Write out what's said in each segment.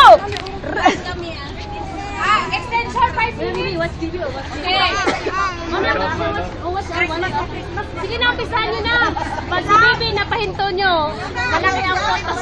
Extension 5 minutes. Watch video. Okay. Sige na, umpisahan nyo na. Pag si Bibi napahinto nyo, malaki ang potas.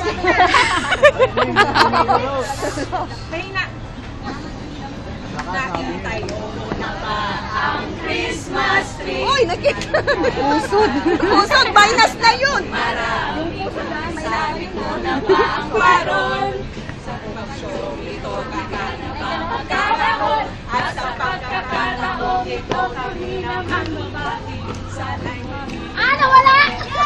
Nakita na pa ang Christmas tree. Uy, nakita. Usod. Usod, minus na yun. Maraming sabi ko na ba ang paron. Sa pag-show ito kakanapang pagkakataon. At sa pagkakataon ito kami naman mabati. Sana'y mamili. Nawala!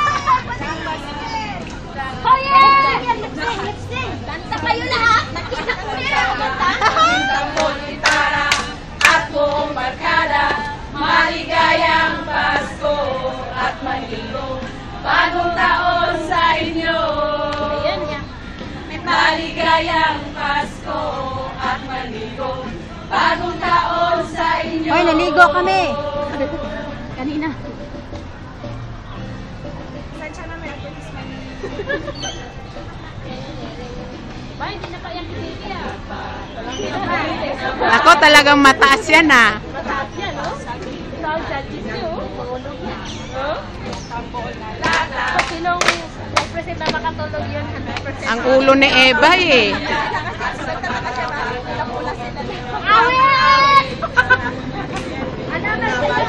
Oh yeah! Kanta kayo lahat! Nakita ko yan! Tambol, gitara at buong barkada. Maligayang Pasko at manigong bagong taon sa inyo. Maligayang Pasko at manigong bagong taon sa inyo. Hoy, naligo kami. Kanina. Ba, hindi na pa yan hindi Ako talagang mataas yan ah. mataas yan, no? Sound judges nyo, mahulog na. So, sinong nag-present na makatulog yun? 100%. Ang ulo ni Eva eh. Awit! Ano na siya?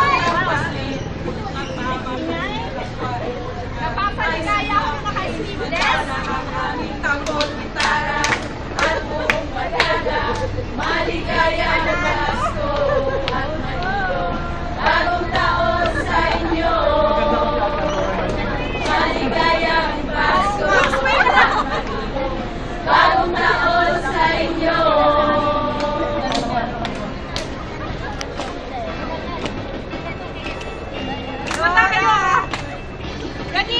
Napapaligaya ako naka-sleeveless. Tambol, gitara at buong barkada. Maligayang Pasko at manigong bagong taon sa inyo. Maligayang Pasko at manigong bagong taon sa inyo. Kanta kayo ah. Gani?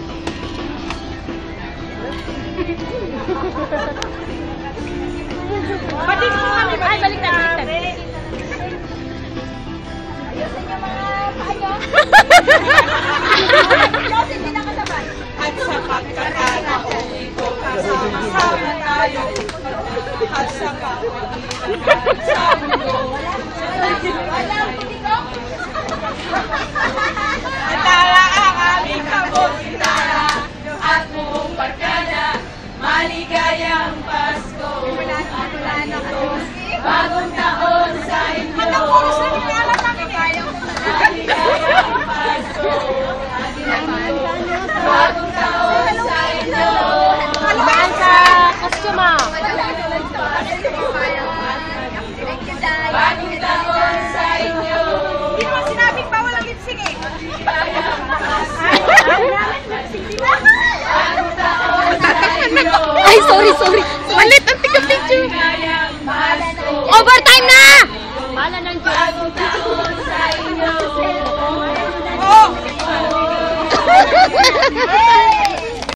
Pati mo kami. Ay, baliktad. Ayusin niyo mga payo. Ayusin din ang kasabay. At sa pagkakataon ito, kasama-sama tayo. At sa pagkakataon sa mundo. Andara ang aming tambol, gitara at buong barkada. Maligayang Pasko at manigong bagong taon sa inyo. Maligayang Pasko at bagong taon sa inyo. Ibaan sa costume. Bagong taon sa inyo. Hindi naman sinabing bawal ang lip-sync eh. Maligayang Pasko bagong taon sa inyo. Ay, sorry. Malit ang tika-picture. Maligayang Pasko Overtime na! Bala ng Diyos. bagong taon sa inyo. Oh!